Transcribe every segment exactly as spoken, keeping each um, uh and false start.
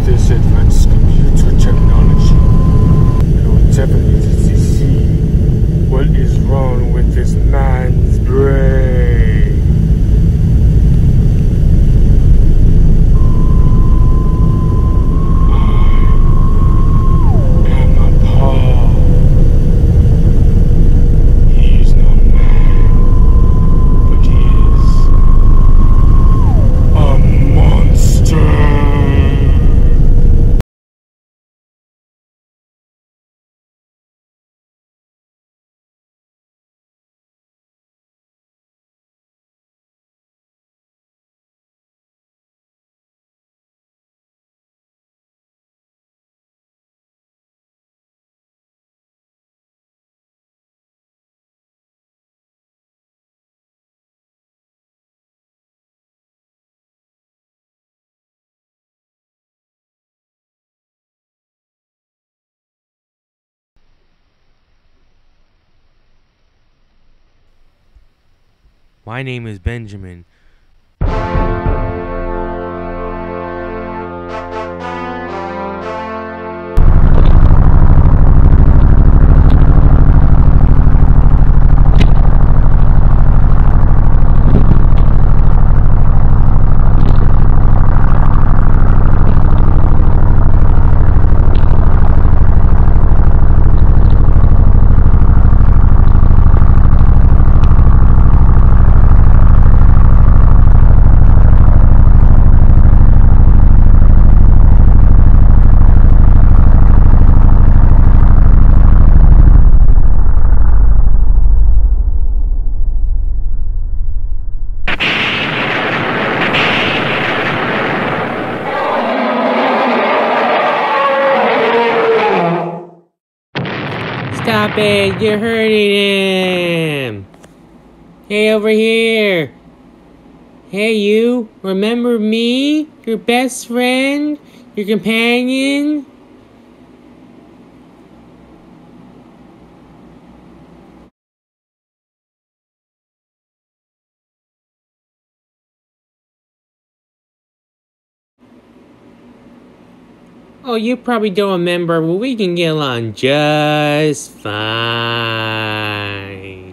this advanced computer technology, it will definitely see what is wrong with this man's brain. I am appalled. He is no man, but he is a monster. My name is Benjamin. Stop it! You're hurting him! Hey, over here! Hey, you! Remember me? Your best friend? Your companion? Oh, you probably don't remember, but we can get along just fine.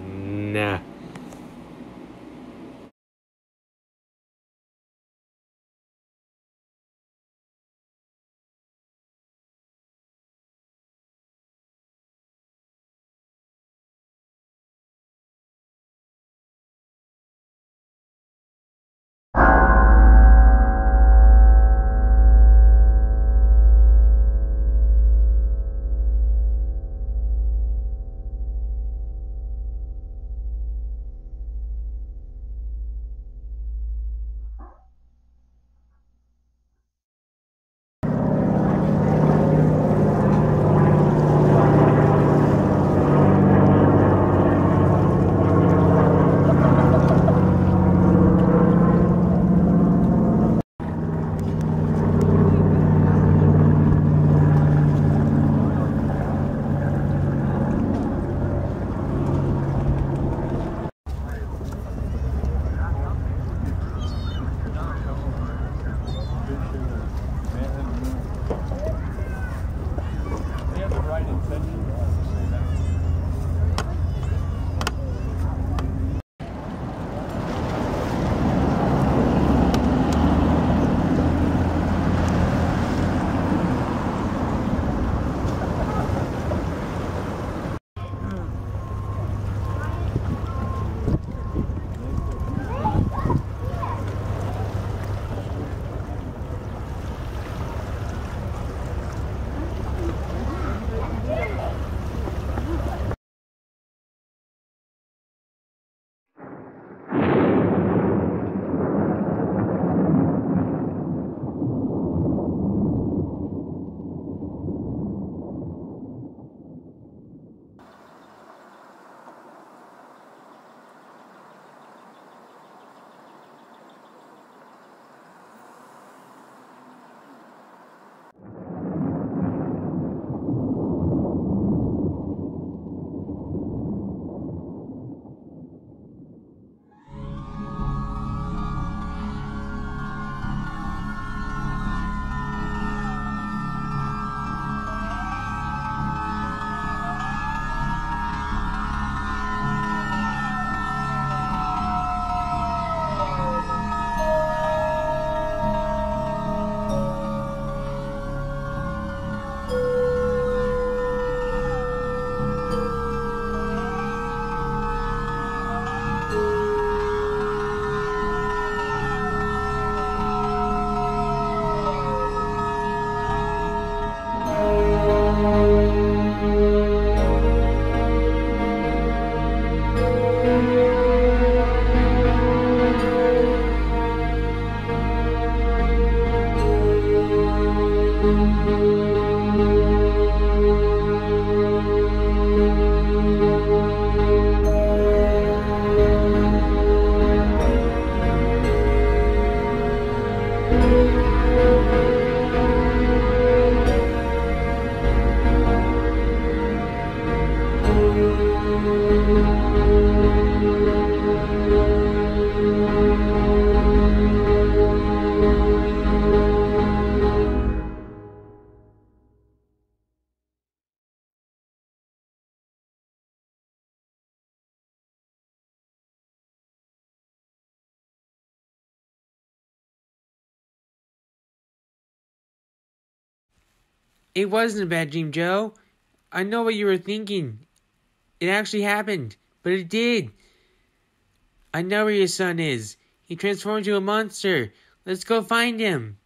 It wasn't a bad dream, Joe. I know what you were thinking. It actually happened, but it did. I know where your son is. He transformed into a monster. Let's go find him.